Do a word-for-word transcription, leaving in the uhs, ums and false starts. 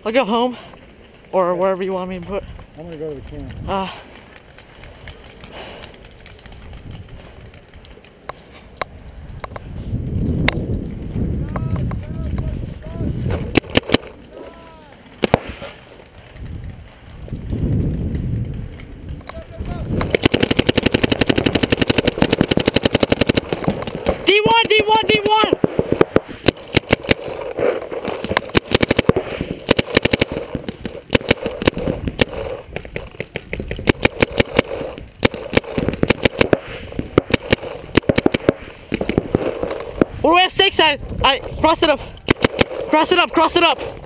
I'll go home, or wherever you want me to put. I'm gonna go to the camp. Uh, D one, D one, D one! What do I have stake side? I cross it up. Cross it up, cross it up.